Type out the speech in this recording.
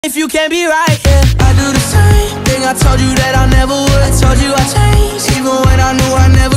If you can't be right, yeah, I do the same thing I told you that I never would. I told you I changed, even when I knew I never